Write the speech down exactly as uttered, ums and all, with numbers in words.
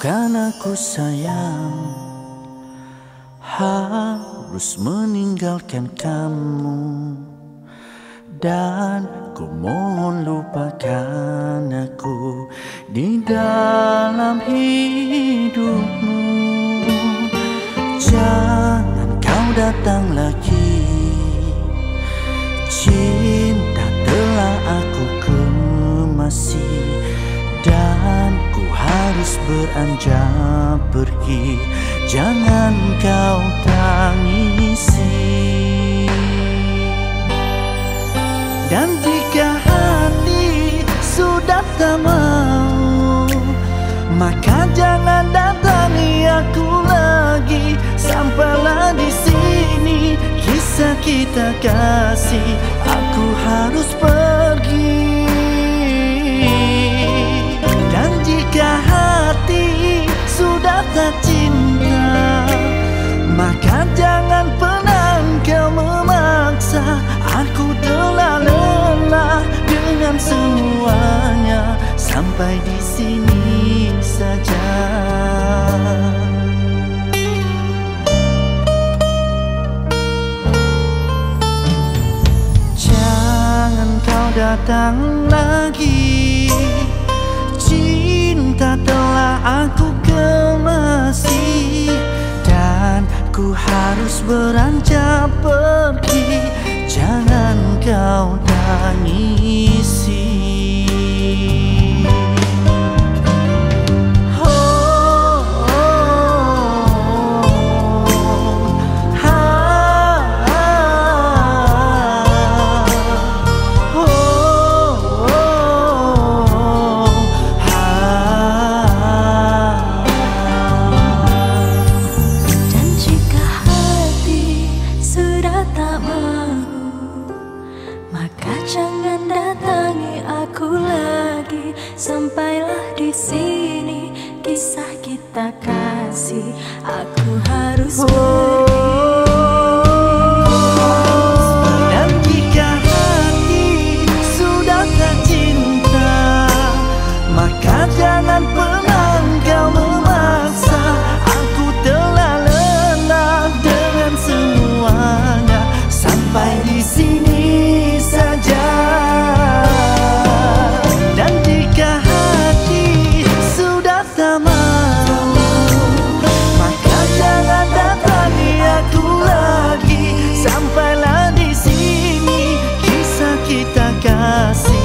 Maafkan aku sayang, harus meninggalkan kamu, dan ku mohon lupakan aku di dalam hidupmu. Jangan kau datang lagi, cinta telah aku kemasi, dan ku harus beranjak pergi. Jangan kau tangisi. Dan jika hati sudah tak mau, maka jangan datangi aku lagi. Sampailah di sini kisah kita kasih, aku harus pergi. Dan jika hati sudah tak cinta, maka jangan pernah kau memaksa. Aku telah lelah dengan semuanya, sampai di sini saja. Jangan kau datang lagi, cinta telah aku kemasi, dan ku harus beranjak pergi. Jangan kau tangisi. Maka jangan datangi aku lagi. Sampailah di sini kisah kita kasih, aku harus pergi. Dan jika hati sudah tak cinta, maka jangan pernah kau memaksa. Aku telah lelah dengan semuanya, sampai di sini saja. Dan jika hati sudah tak mau, maka jangan datangi aku lagi. Sampailah di sini kisah kita kasih,